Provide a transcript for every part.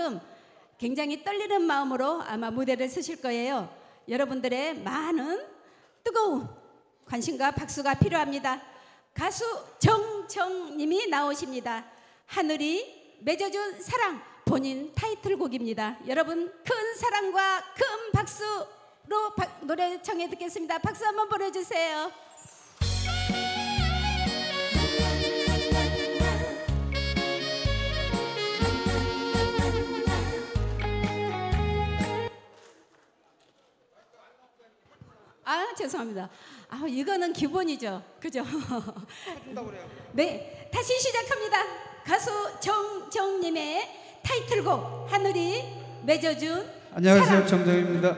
만큼 굉장히 떨리는 마음으로 아마 무대를 쓰실 거예요. 여러분들의 많은 뜨거운 관심과 박수가 필요합니다. 가수 정정님이 나오십니다. 하늘이 맺어준 사랑, 본인 타이틀곡입니다. 여러분 큰 사랑과 큰 박수로 노래 청해 듣겠습니다. 박수 한번 보내주세요. 죄송합니다. 이거는 기본이죠. 그죠? 네, 다시 시작합니다. 가수 정정님의 타이틀곡 하늘이 맺어준 안녕하세요, 사랑. 정정입니다.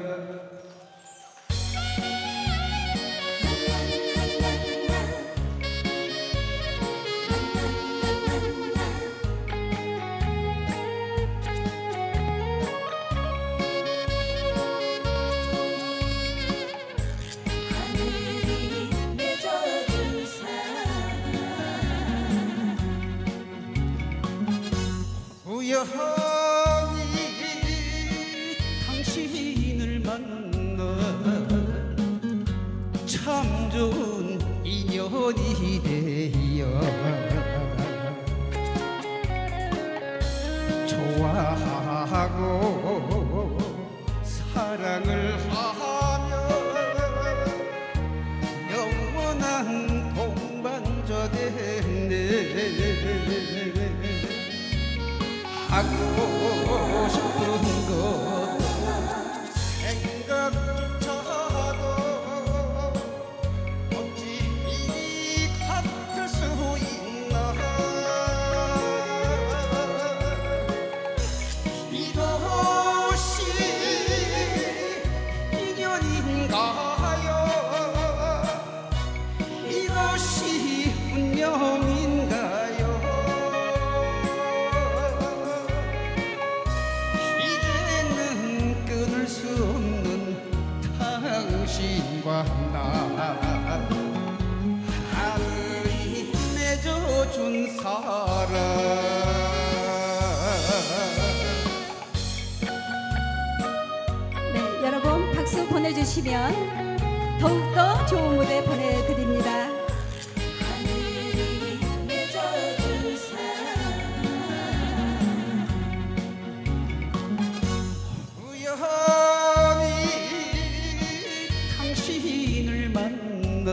우연히 당신을 만나 참 좋은 인연이 되어 좋아하고 사랑을 하며 영원한 동반자 됐네. 하고 싶은 것 생각조차도 어찌 같을 수 있나. 이것이 인연인가요? 이것이 운명인가요? 당신과 나 하늘이 맺어준 사랑. 네, 여러분 박수 보내주시면 더욱더 좋은 무대 보내드립니다. 하늘이 맺어준 사랑. 당신을 만나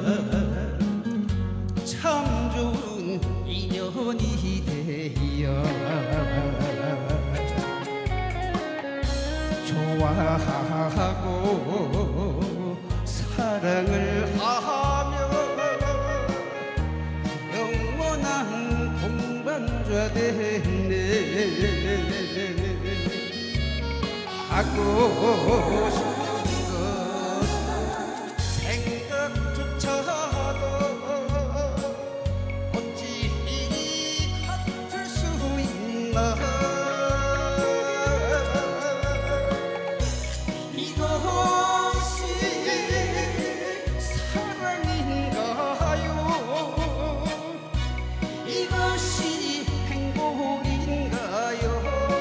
참 좋은 인연이 되어 좋아하고 사랑을 하며 영원한 동반자 됐네. 하고 싶은 것 생각조차도 어찌 이리 같을 수 있나. 이것이 사랑인가요? 이것이 행복인가요?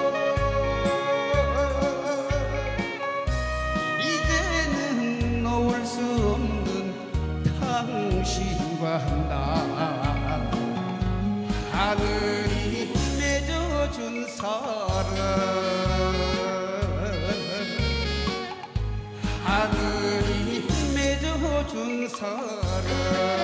당신과 나 하늘이 맺어준 사랑. 하늘이 맺어준 사랑.